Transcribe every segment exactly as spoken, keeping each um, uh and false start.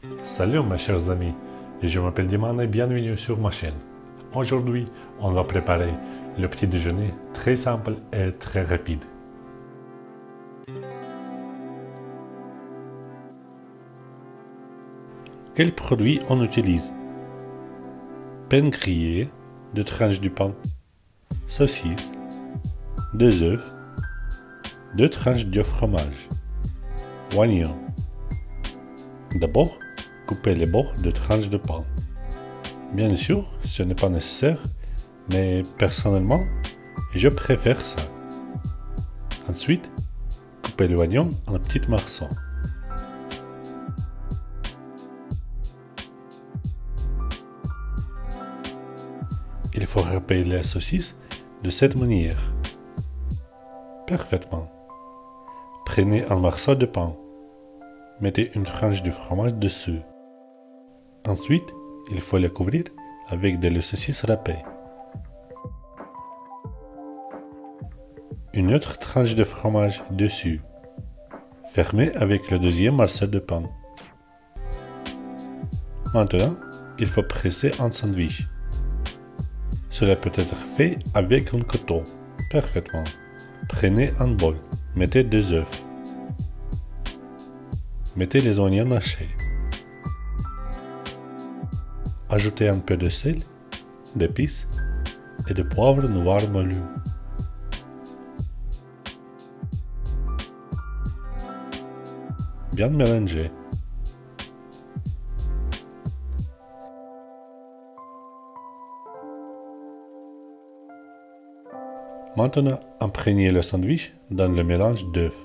Salut mes chers amis, je m'appelle Diman et bienvenue sur ma chaîne. Aujourd'hui, on va préparer le petit déjeuner très simple et très rapide. Quels produits on utilise? Pain grillé, deux tranches de pain, saucisse, deux œufs, deux tranches de fromage, oignons. D'abord, coupez les bords de tranches de pain. Bien sûr, ce n'est pas nécessaire, mais personnellement, je préfère ça. Ensuite, coupez l'oignon en petits morceaux. Il faut râper la saucisse de cette manière. Parfaitement. Prenez un morceau de pain. Mettez une tranche de fromage dessus. Ensuite, il faut le couvrir avec de la saucisse râpée. Une autre tranche de fromage dessus. Fermez avec le deuxième morceau de pain. Maintenant, il faut presser un sandwich. Cela peut être fait avec un couteau. Parfaitement. Prenez un bol. Mettez deux œufs. Mettez les oignons hachés. Ajoutez un peu de sel, d'épices et de poivre noir moulu. Bien mélanger. Maintenant, imprégnez le sandwich dans le mélange d'œufs.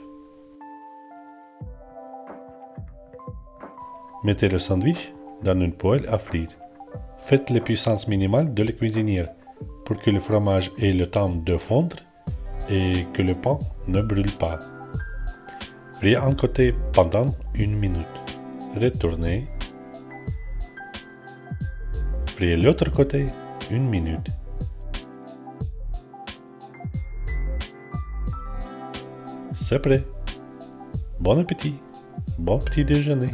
Mettez le sandwich dans une poêle à frire. Faites la puissance minimale de la cuisinière pour que le fromage ait le temps de fondre et que le pain ne brûle pas. Frire un côté pendant une minute. Retournez. Frire l'autre côté une minute. C'est prêt. Bon appétit. Bon petit déjeuner.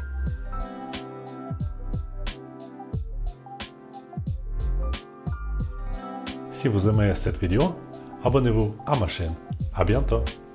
Si vous aimez cette vidéo, abonnez-vous à ma chaîne. À bientôt.